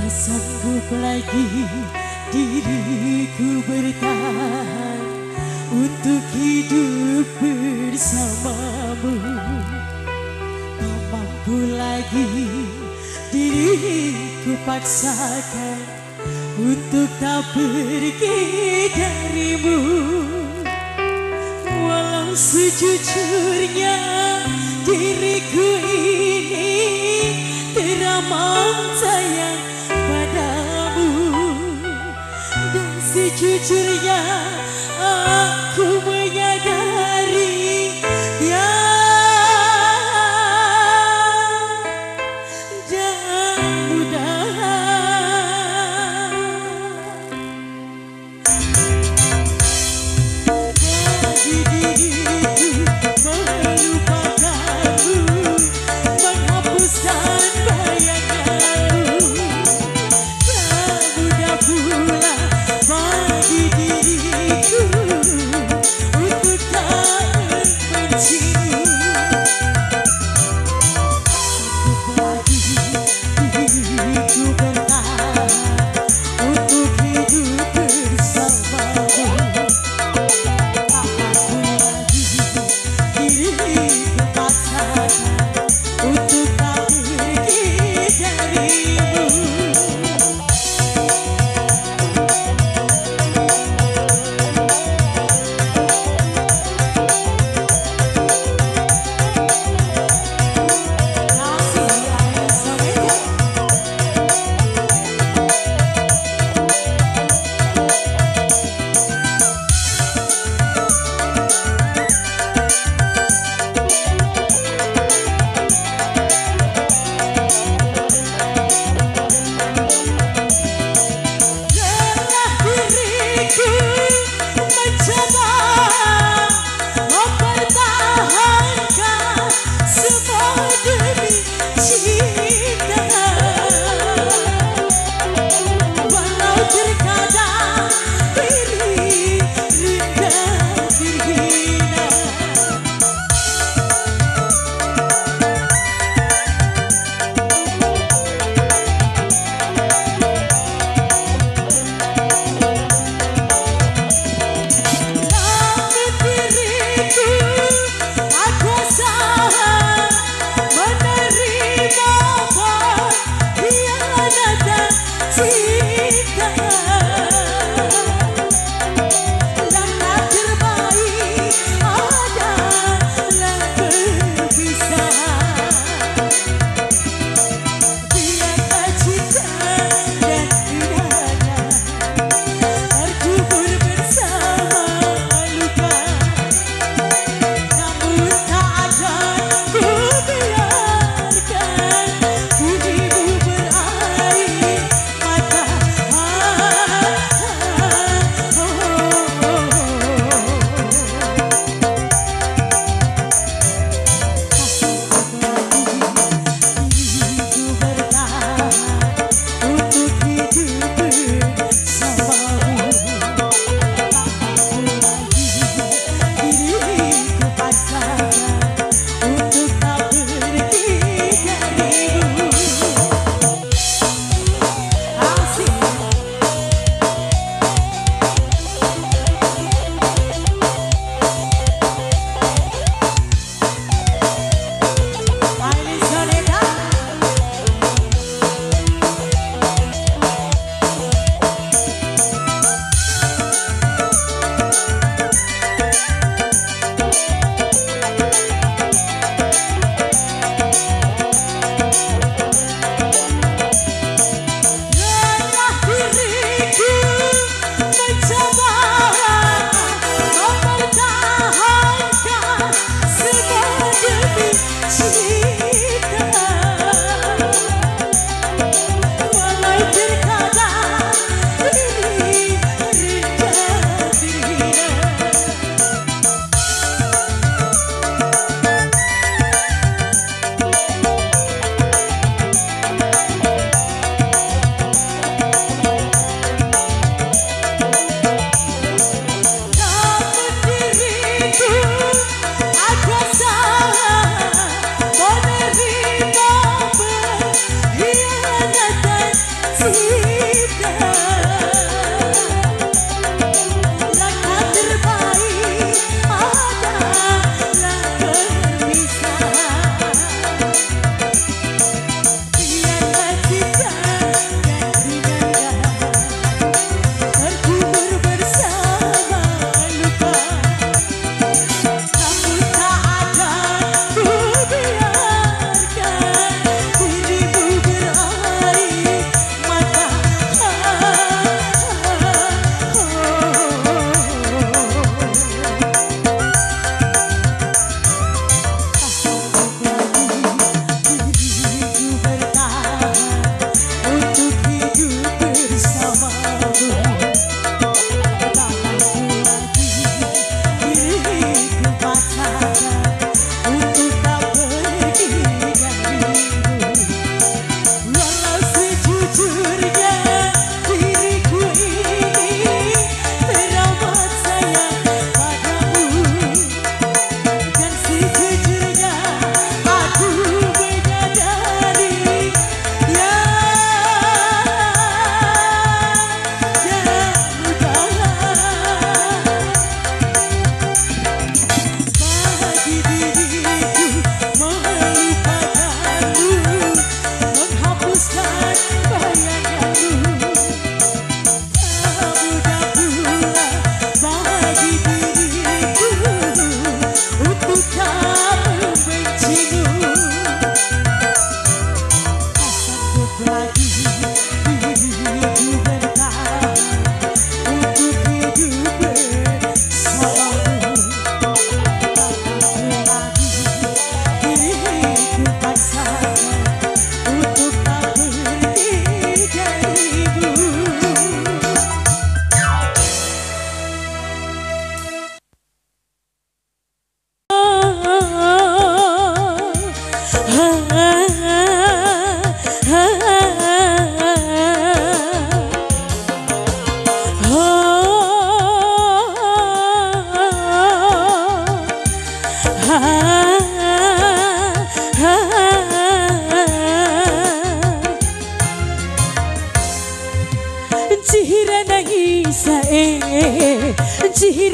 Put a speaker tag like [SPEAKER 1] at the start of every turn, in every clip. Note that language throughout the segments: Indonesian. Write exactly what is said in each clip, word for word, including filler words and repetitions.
[SPEAKER 1] sanggup lagi diriku bertahan untuk hidup bersamamu. Tak mampu lagi diriku paksakan untuk tak pergi darimu. Walau sejujurnya diriku ini teramat sayang padamu, dan sejujurnya aku menyadari ya, dan mudah bagi diriku melupakanmu.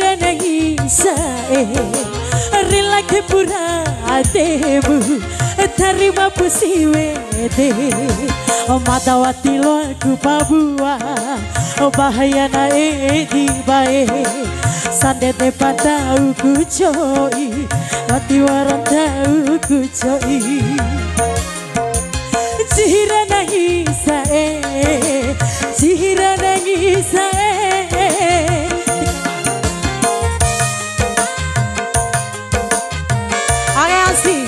[SPEAKER 1] Cihira nangisa eh rela ke pura atebu terima pusiwe de Madawati lo aku pabua bahaya na edi bae sande de patau ku coi mati waran tau ku coi Cihira nangisa eh Cihira nangisa eh Oke asik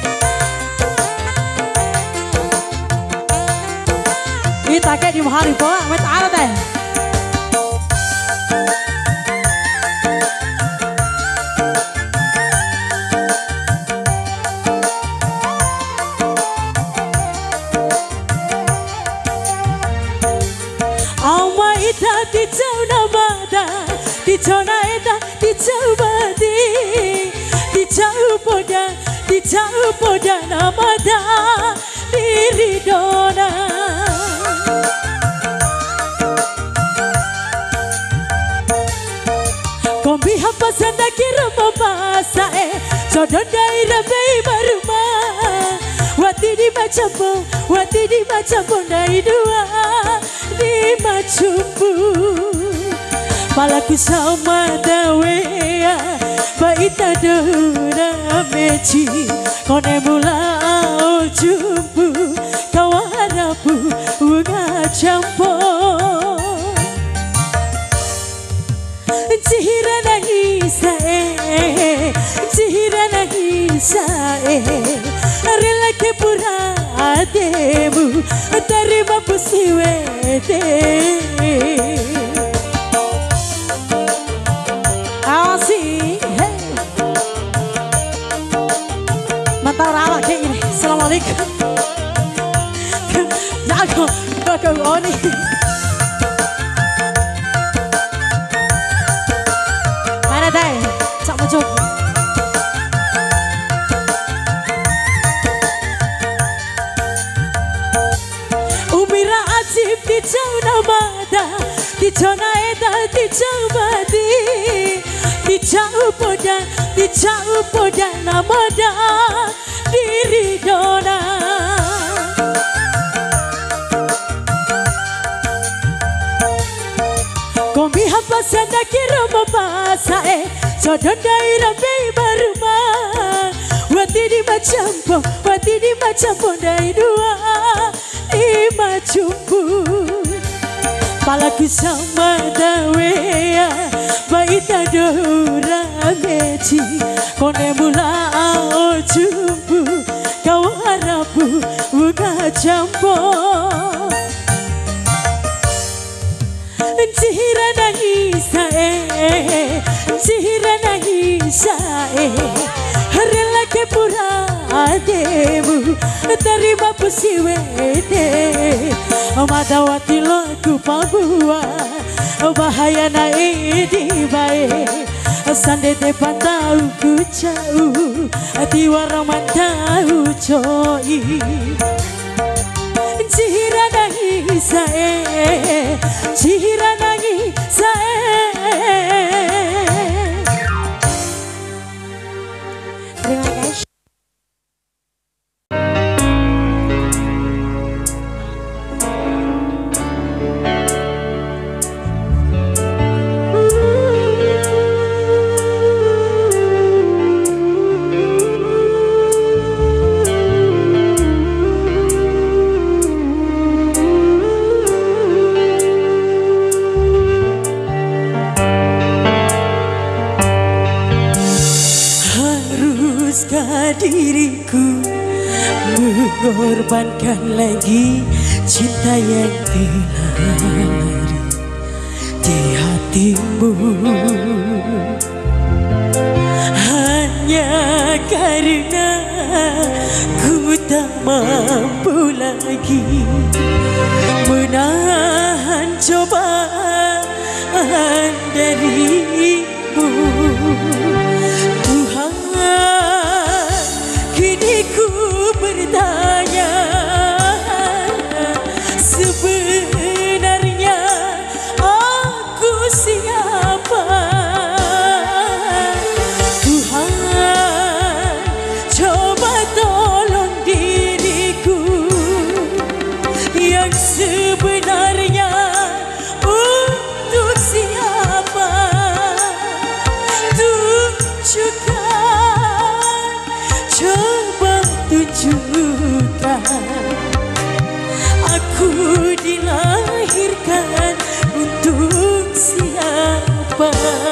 [SPEAKER 1] Kita kayak di hari bola, met ada deh. Awa ita di jauh bada, di jauh ita di jauh badi, di jauh poda, di jauh poda namada diri dona. Kombi hamba senda kira mabasa eh jodoh daerah bayi baruma wati di macampo wati di macampo dari dua di macampo palaku sama dawe baita dora meci kone mula jumpu kawarapu uga campo Cihira nangisa eh Cihira nangisa eh rela ke pura adebu terima pusiwe de Asik hey mantap rawa kayak gini Assalamualaikum jago bakal oni Dai, cak mojok. Umira ajib di jauh namada, di jauh naeda, di jauh badi, di jauh poda, di jauh poda namada diri dona. Kombi hamba senda kira mabasa eh jodoh daerah bayi baruma wati di macampo wati di macampo dari dua di macampo palaku sama dawe bayi tadora meci kone mula jumpu kau harapu uga campo Cihira nangisa eh Cihira nangisa eh rela ke pura adebu terima pusiwe de Madawati lo aku pabua bahaya na edi bae sande de patau ku cau ati waraman tau coi Cihira nangisa eh Cihira nangisa eh Terima kasih diriku mengorbankan lagi cinta yang telah lari di hatimu hanya karena ku tak mampu lagi menahan cobaan darimu Tuhan. Kini ku bertanya sebenarnya aku siapa tunjukkan, coba tunjukkan, aku dilahirkan untuk siapa?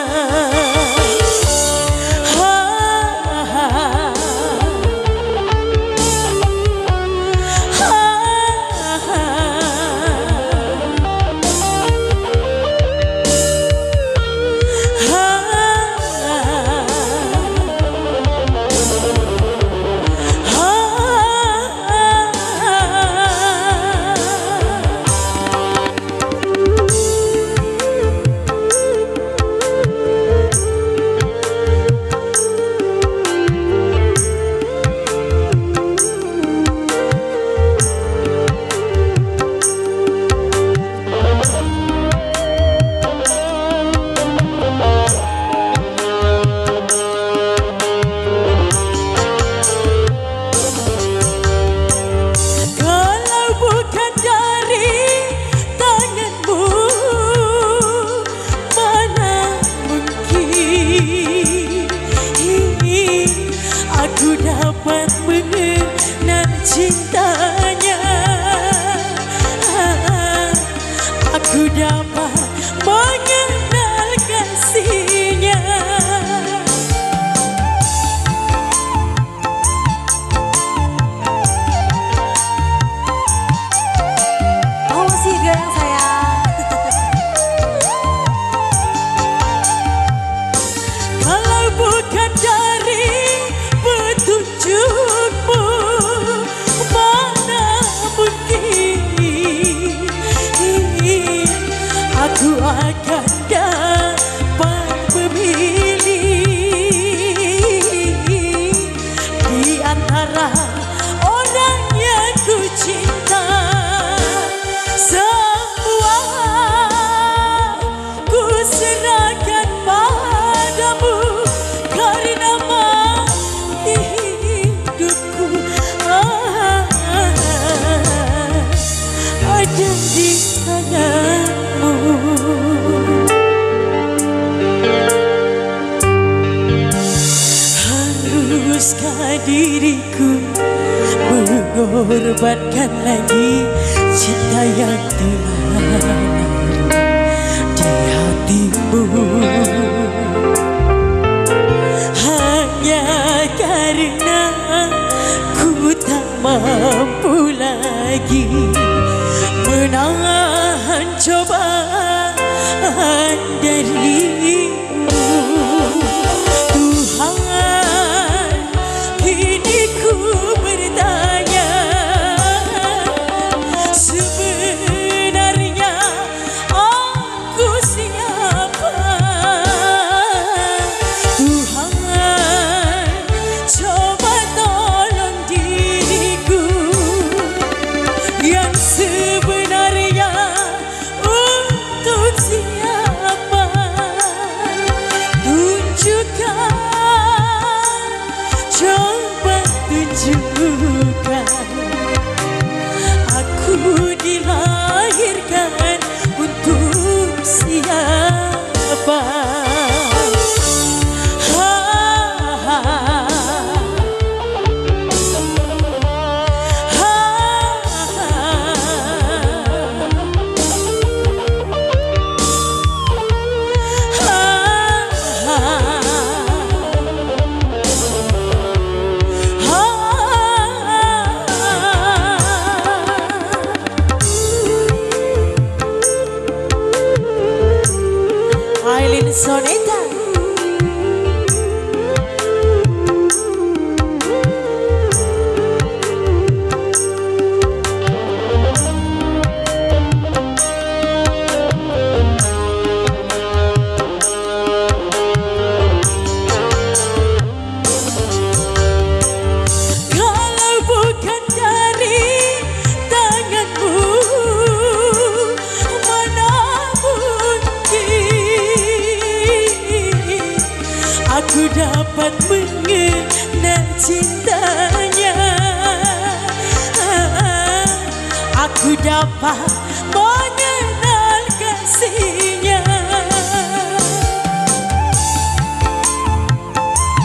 [SPEAKER 1] Aku dapat mengenal cintanya, aku dapat mengenal kasihnya. Oh, masih dia yang sayang. Kalau bukan dari petunjukmu, mana mungkin aku akan dapat memilih di antara orang yang ku cinta. Semua ku serahkan padamu karena ada di tanganmu. Haruskah diriku mengorbankan lagi cinta yang telah larut di hatimu, hanya karena ku tak mampu lagi menahan cobaan darimu. Tuhan, kini ku bertanya, sebenarnya aku siapa? Tuhan, coba tolong diriku yang sebenarnya untuk siapa? Tunjukkan, coba tunjukkan, aku dilahirkan untuk siapa? Aylin Soneta. Kalau bukan dari tanganmu, mana mungkin aku dapat mengenal cintanya, aku dapat mengenal kasihnya.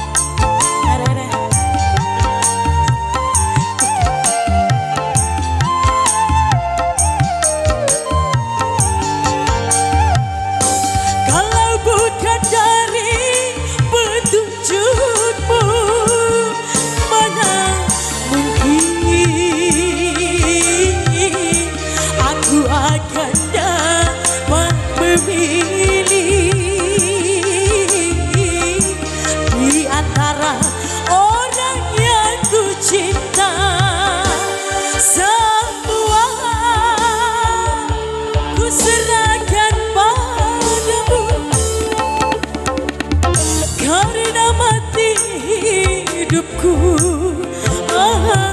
[SPEAKER 1] hidupku. Ah,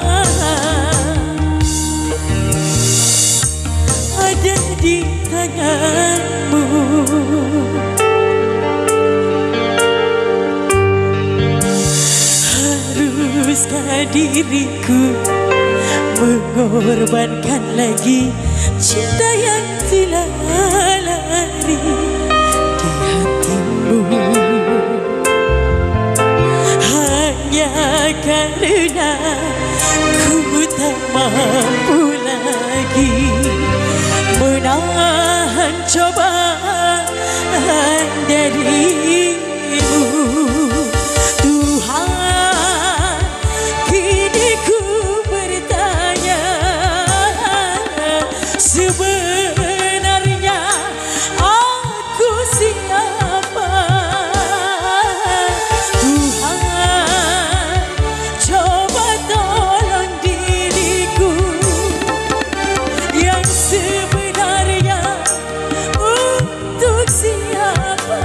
[SPEAKER 1] ada di tanganmu. Haruskah diriku mengorbankan lagi cinta yang telah lari di hatimu, hanya karena ku tak mampu lagi menahan cobaan darimu. Tuhan, kini ku bertanya, sebenarnya aku siapa? Tuhan, coba tolong diriku yang sebenarnya untuk siapa?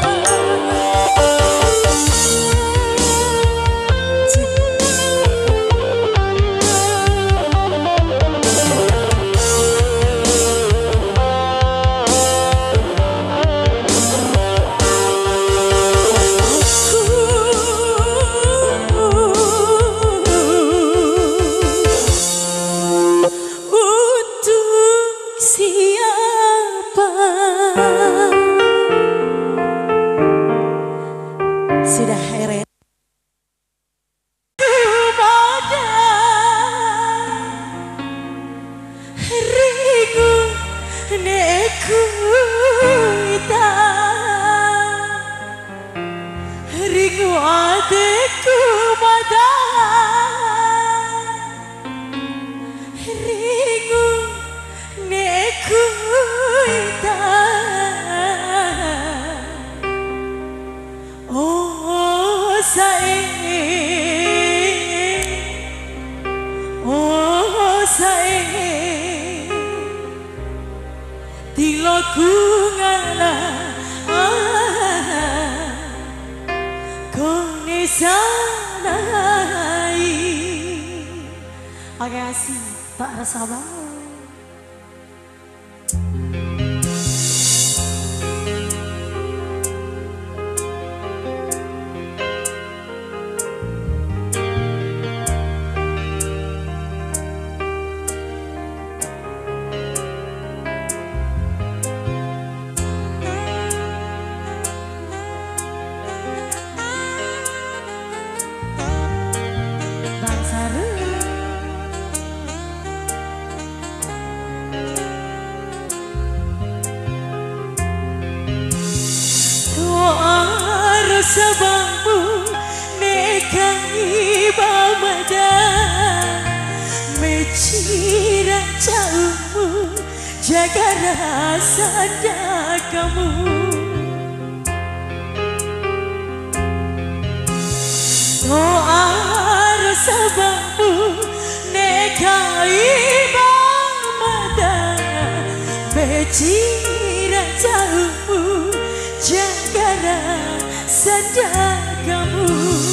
[SPEAKER 1] Sudah Heren ringu neku ita ringu adekku mada ringu neku ita. Oh sayang, oh sayang, tilaku ngalah ah, kone sanai. Oke asih, tak rasa banget. Sebabmu nekai bamada mencira jauhmu jaga rasa dagamu. Doa sebabmu nekai bamada mencira jauhmu jaga rasa dagamu.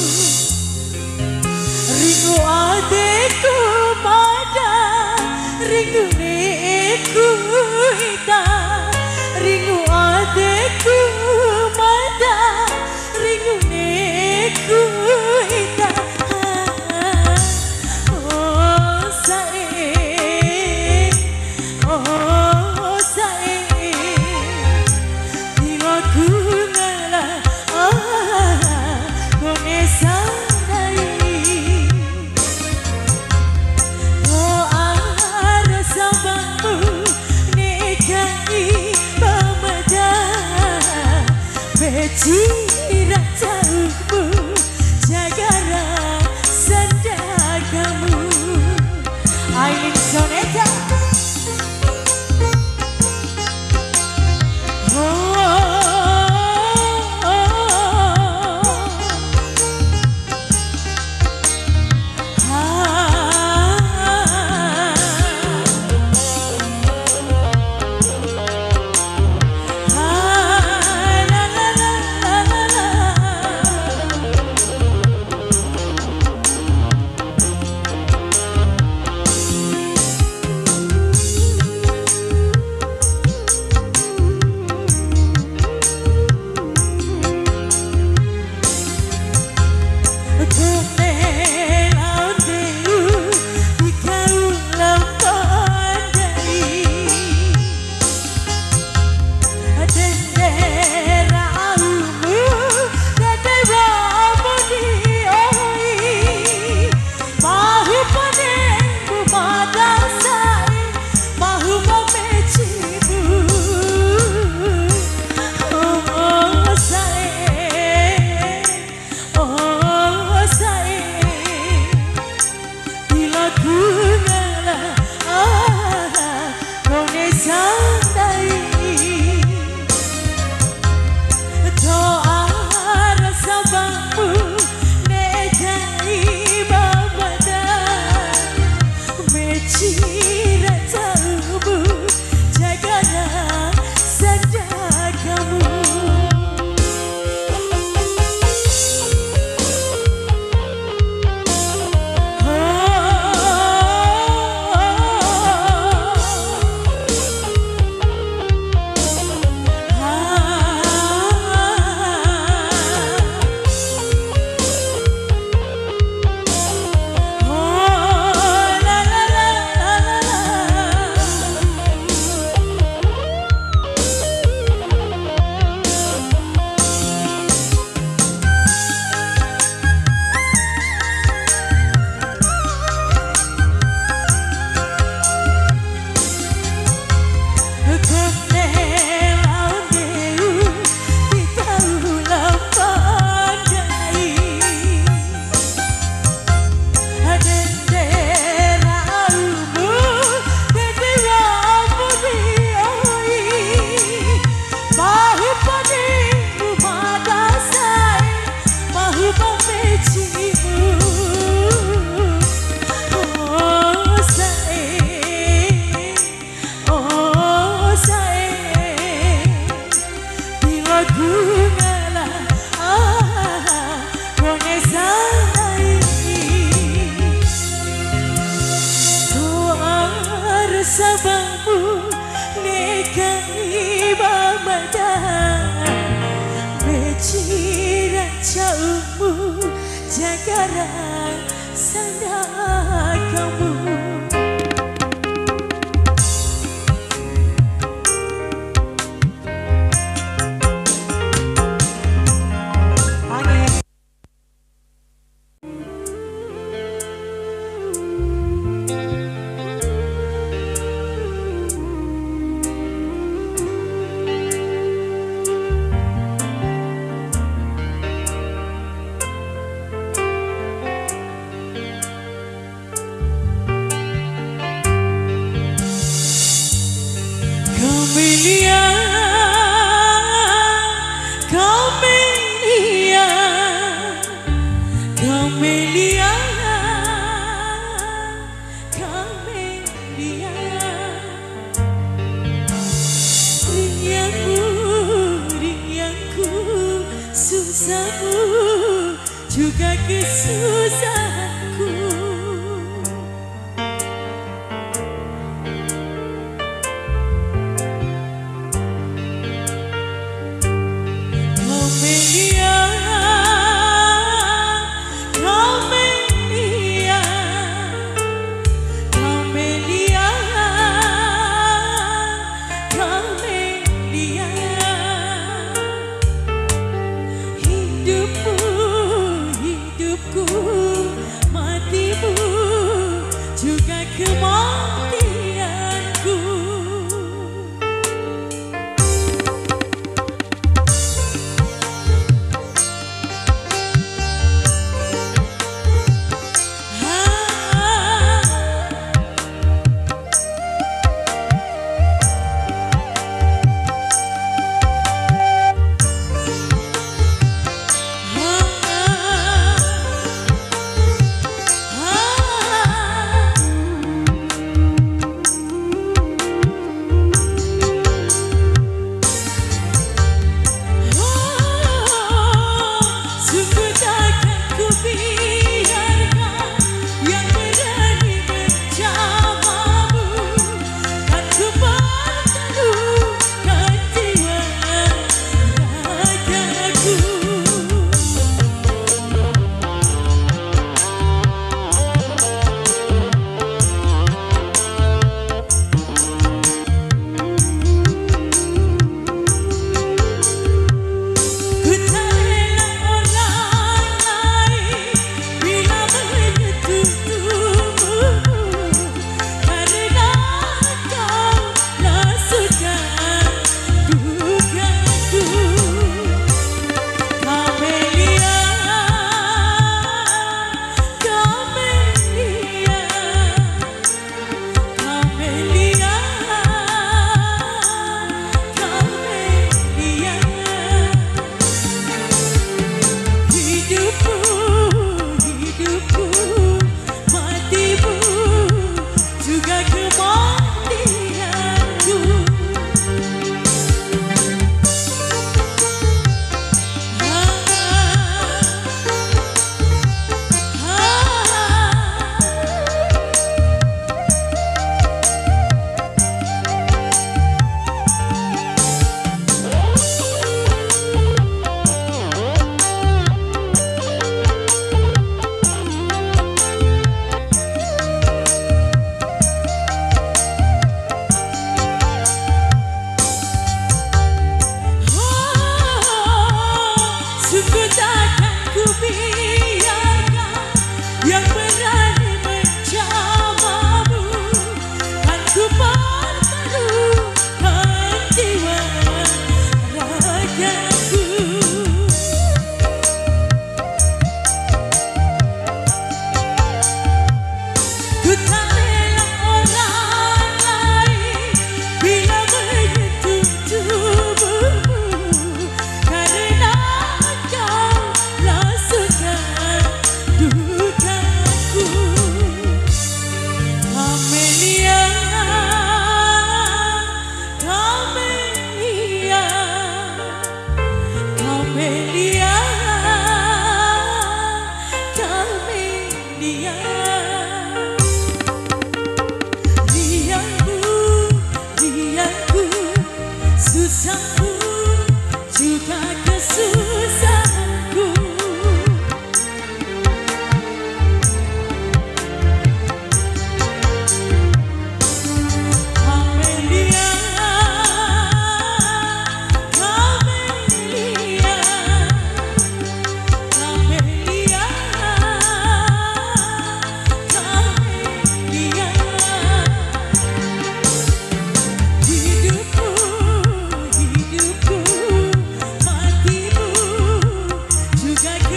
[SPEAKER 1] Ringu adekku pada ringu neku ita, ringu adekku pada ringu neku ita. Oh sayang, oh sayang, tilaku ngalah ah, kone sanai. Oh arah sabamu nekai bamada becira jauhmu jaga rasa dagamu. Aileen Soneta. jauhmu, jaga rasanya kamu. Camellia, Camellia, Camellia, Camellia. Riangku, riangku, susahmu juga kesusahanku. Camellia, Camellia, Camellia, Camellia. Hidupku, hidupku, mati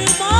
[SPEAKER 1] terima.